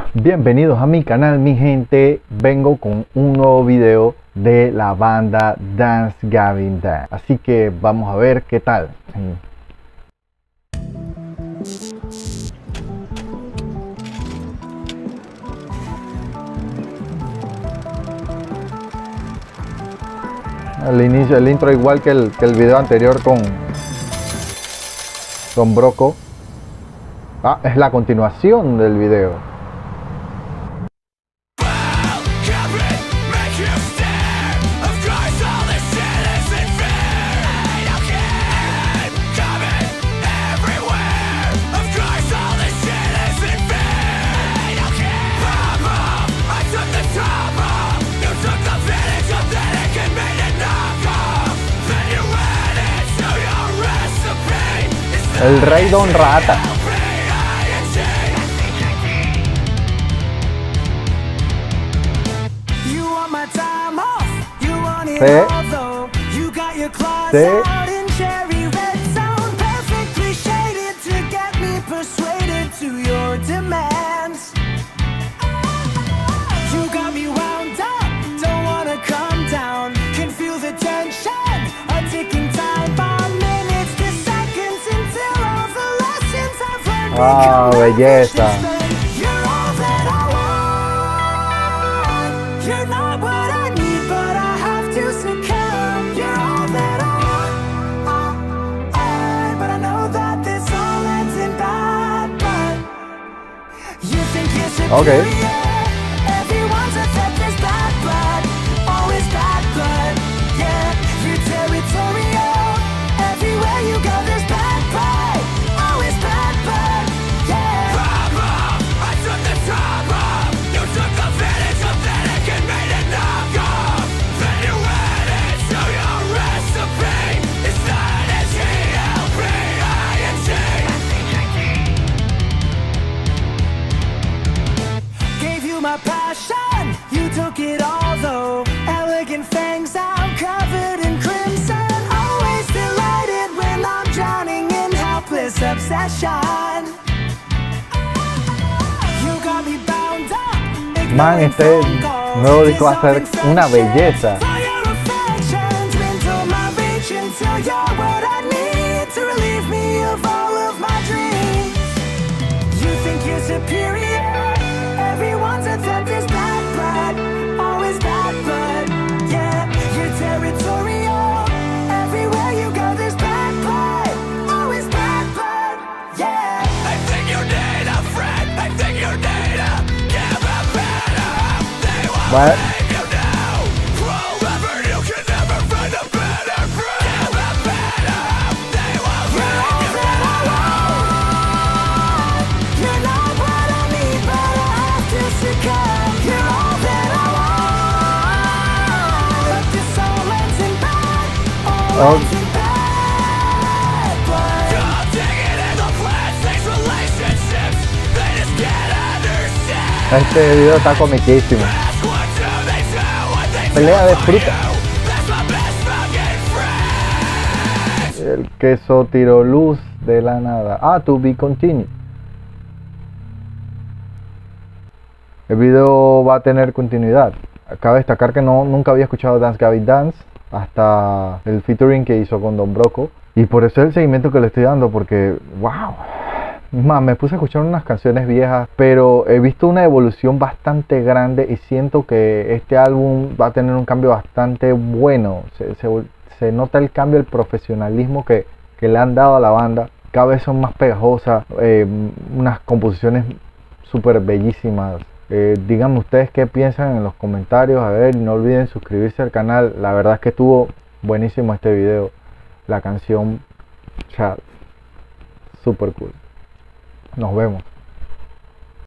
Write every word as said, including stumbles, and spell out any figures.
Bienvenidos a mi canal, mi gente. Vengo con un nuevo video de la banda Dance Gavin Dance, así que vamos a ver qué tal. El inicio, el intro igual que el, que el video anterior con Don Broco. Ah, es la continuación del video. El rey Don Rata. Sí. Sí. ¡Ah, belleza! Okay. My passion, you took it all though. Elegant fangs, I'm covered in crimson. Always delighted when I'm drowning in helpless obsession. You got me bound up. Man, este nuevo disco va a ser una belleza. What? Oh. Este video está comiquísimo. Pelea de fruta. El queso tiró luz de la nada. Ah, to be continued. El video va a tener continuidad. Cabe destacar que no, nunca había escuchado Dance Gavin Dance hasta el featuring que hizo con Don Broco. Y por eso es el seguimiento que le estoy dando, porque wow. Más, me puse a escuchar unas canciones viejas, pero he visto una evolución bastante grande y siento que este álbum va a tener un cambio bastante bueno. Se, se, se nota el cambio, el profesionalismo que, que le han dado a la banda. Cada vez son más pegajosas, eh, unas composiciones súper bellísimas. Eh, díganme ustedes qué piensan en los comentarios. A ver, no olviden suscribirse al canal. La verdad es que estuvo buenísimo este video. La canción, o sea, súper cool. Nos vemos.